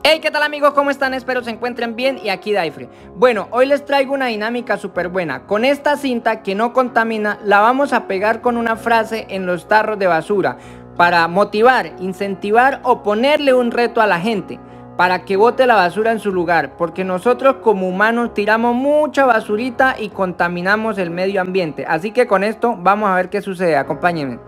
Hey, ¿qué tal amigos? ¿Cómo están? Espero se encuentren bien y aquí Daifre. Bueno, hoy les traigo una dinámica súper buena. Con esta cinta que no contamina, la vamos a pegar con una frase en los tarros de basura para motivar, incentivar o ponerle un reto a la gente para que bote la basura en su lugar, porque nosotros como humanos tiramos mucha basurita y contaminamos el medio ambiente. Así que con esto vamos a ver qué sucede. Acompáñenme.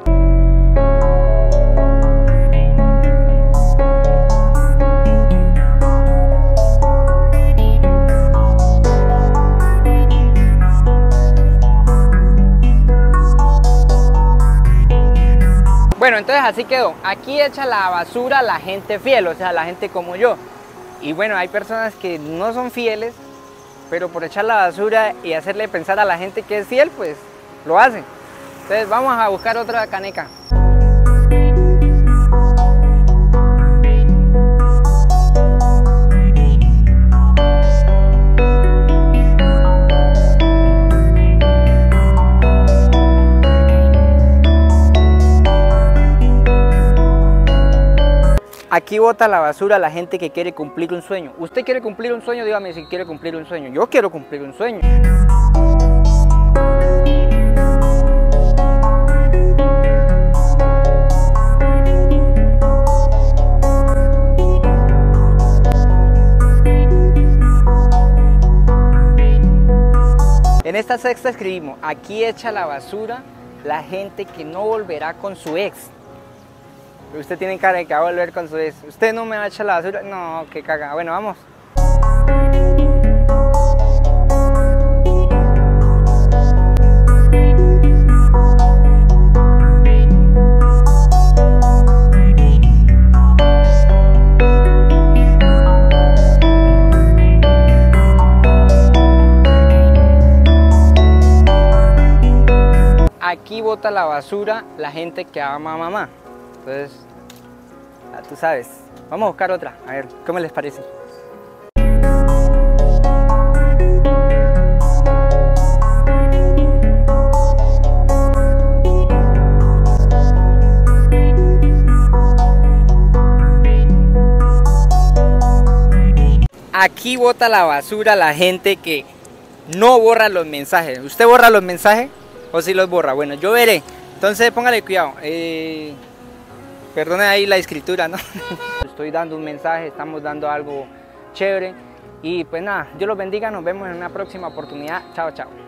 Bueno, entonces así quedó. Aquí echa la basura la gente fiel, o sea, la gente como yo. Y bueno, hay personas que no son fieles, pero por echar la basura y hacerle pensar a la gente que es fiel, pues lo hacen. Entonces vamos a buscar otra caneca. Aquí bota la basura la gente que quiere cumplir un sueño. ¿Usted quiere cumplir un sueño? Dígame si quiere cumplir un sueño. Yo quiero cumplir un sueño. En esta sexta escribimos: aquí echa la basura la gente que no volverá con su ex. Usted tiene cara de que va a volver con su ex. ¿Usted no me va a echar la basura? No, qué caga. Bueno, vamos. Aquí bota la basura la gente que ama a mamá. Entonces, ya tú sabes. Vamos a buscar otra. A ver, ¿cómo les parece? Aquí bota la basura la gente que no borra los mensajes. ¿Usted borra los mensajes o si los borra? Bueno, yo veré. Entonces póngale cuidado. Perdone ahí la escritura, ¿no? Estoy dando un mensaje, estamos dando algo chévere. Y pues nada, Dios los bendiga, nos vemos en una próxima oportunidad. Chao, chao.